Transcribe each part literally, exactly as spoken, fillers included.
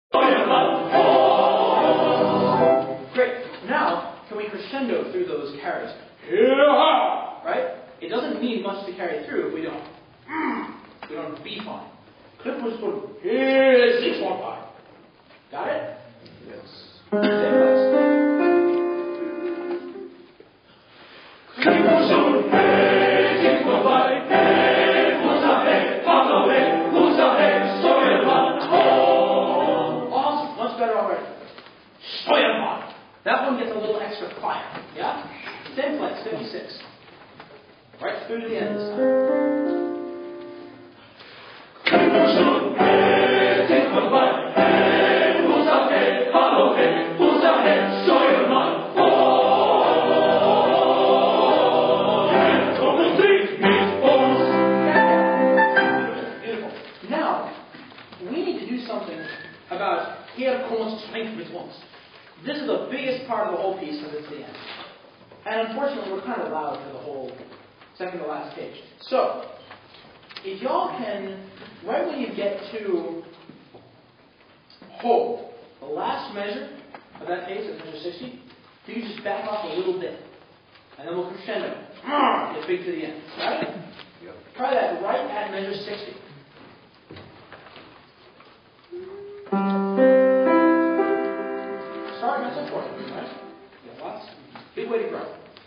Great. Now, can we crescendo through those carries? Right? It doesn't mean much to carry through if we don't. We don't beef on it. Clip was good. Here's six one five. Got it? Yes. Awesome. Much better already. Steuermann. That one gets a little extra fire. Yeah? Same flex, fifty-six. Right through to the end this time. Beautiful. Now, we need to do something about hier kommt Strength mit uns. This is the biggest part of the whole piece because it's the end. And unfortunately, we're kind of loud for the whole second to last page. So, if y'all can, right when you get to hold, the last measure of that pace, that's measure sixty, you can just back off a little bit. And then we'll crescendo. Get big to the end. Right? Yep. Try that right at measure sixty. Start nice and forward, right? Yeah, lots. Big way to grow.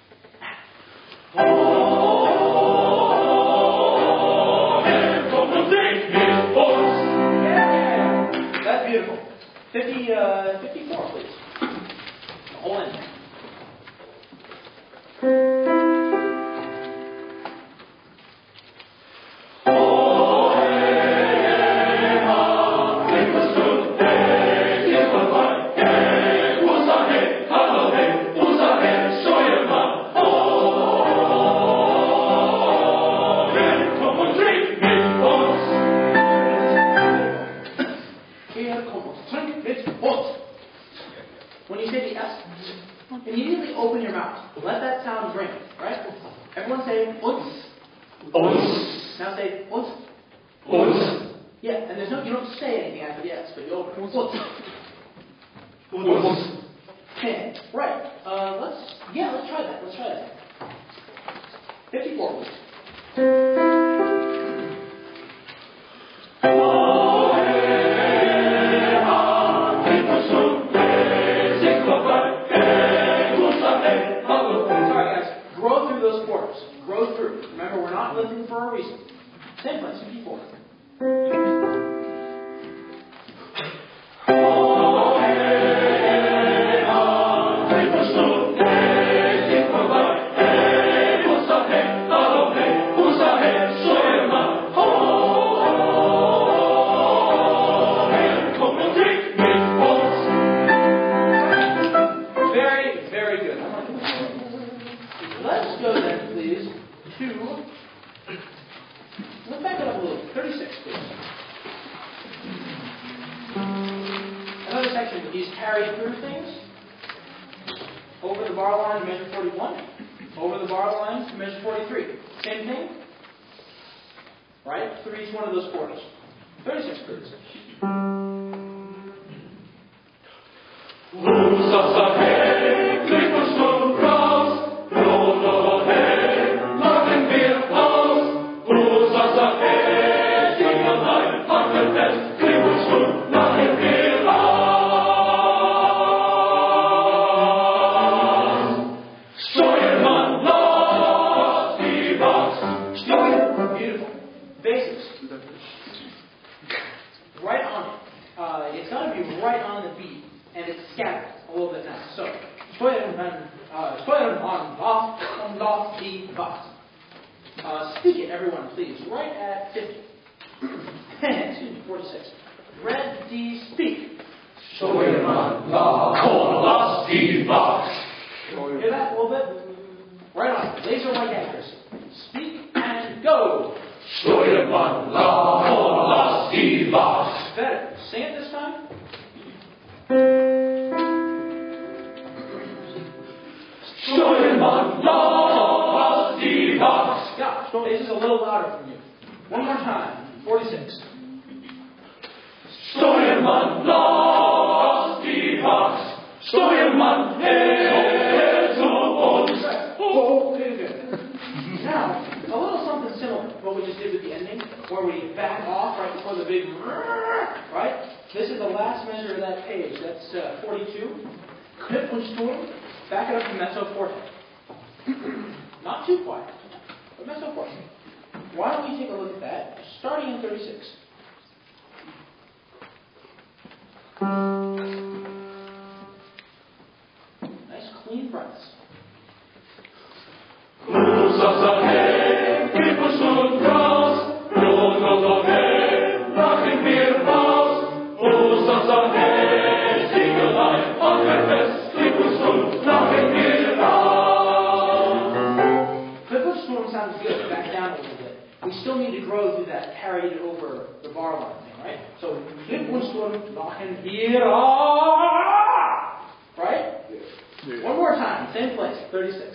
Yeah, that's beautiful. Fifty, uh, fifty-four, please. The whole end. When you say the S, immediately open your mouth. Let that sound ring, right? Everyone say uns. Uns. Now say uns. Uns. Yeah, and there's no, you don't say anything after the S, but you open it. Uns. Uns. Okay, right. Uh, let's, yeah, let's try that. Let's try that. fifty-four, please. Grow through. Remember, we're not lifting for a reason. Same place, fifty-four. Very, very good. Let's go then, please, to, let's back it up a little, thirty-six, please. Another section with these carry through things. Over the bar line, measure forty-one. Over the bar line, measure forty-three. Same thing, right, through each one of those quarters. thirty-six, please. Beautiful. Basics. Right on it. Uh, it's got to be right on the beat, and it's scattered a little bit now. So, Steuermann, uh, Steuermann, Wacht, und Wacht, die Wacht. Uh, speak it, everyone, please. Right at fifty. Excuse me, forty-six. Ready, speak. Steuermann, Wacht, die Wacht. Hear that a little bit? Right on. Laser-like accuracy. Speak and go. Steuermann, Wacht, die Wacht. Better. Sing it this time. Steuermann, Wacht, die Wacht. Yeah, this is a little louder from you. One more time. forty-six. Steuermann, Wacht. where we back off right before the big, right? This is the last measure of that page. That's uh, forty-two. Knipp und Sturm, back it up to mezzo forte. Not too quiet, but mezzo forte. Why don't we take a look at that, starting in thirty-six. Nice clean breaths. Sounds good. Back down a little bit. We still need to grow through that carried over the bar line thing, right? So, Knipp und Sturm, machen wir ah! Right? Yeah. One more time, same place, thirty-six.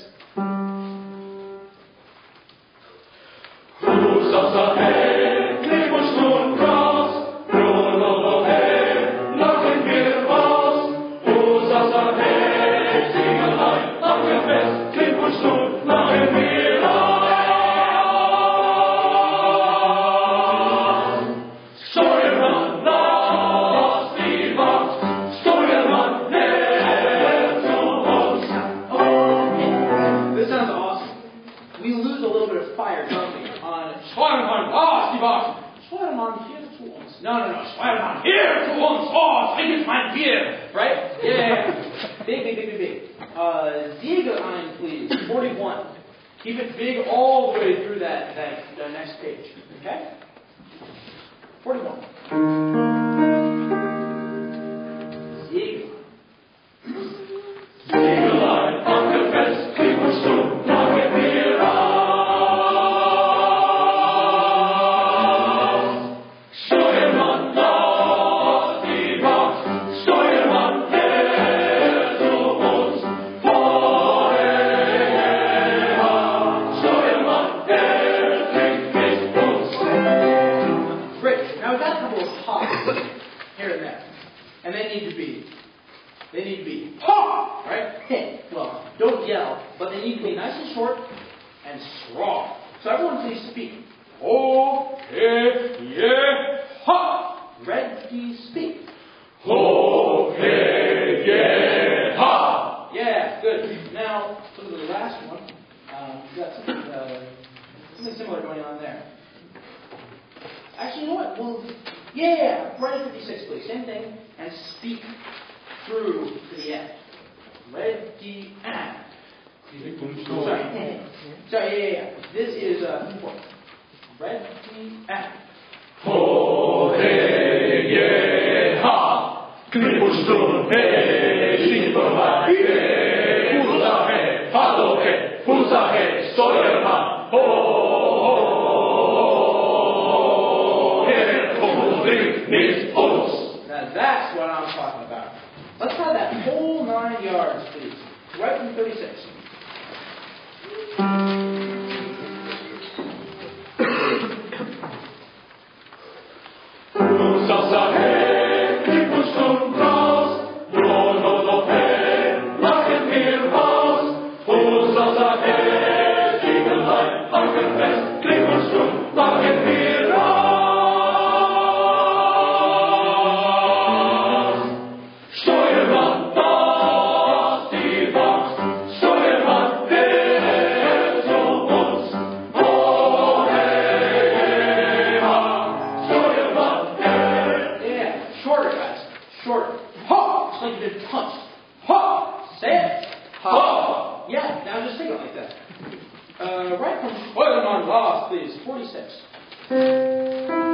No, no, no. Steuermann, here to uns. Oh, trinket mein Bier. Right? Yeah. Big, big, big, big, big. Uh, Siegel ein, please. forty-one. Keep it big all the way through that, that uh, next page. Okay? forty-one. Siegel. Siegel ein, angerfest, Knipp und Sturm, machen wir an. And they need to be, they need to be, ha! Right? Well, don't yell, but they need to be nice and short and strong. So everyone please speak. Ho, he, ye, ha! Ready, speak. Ho, he, ye, ha! Yeah, good. Now, look at the last one. Um, we've got something, uh, something similar going on there. Actually, you know what? Well, yeah, right at fifty-six, please. Same thing. And speak through to the end. Ready, and. Sorry. Sorry, yeah, yeah, yeah. This is uh, important. Ready, and. Ho, hey, yeah, ha. Knipp und Sturm, hey, Steuermann, hey, Ursache, hallo, hey, Ursache, Steuermann, ho, ho, ho, hey, komm, bring nicht uns. Now that's what I'm talking about. Let's try that whole nine yards, please. Right from thirty-six. Uh, right from Steuermann last, please. forty-six.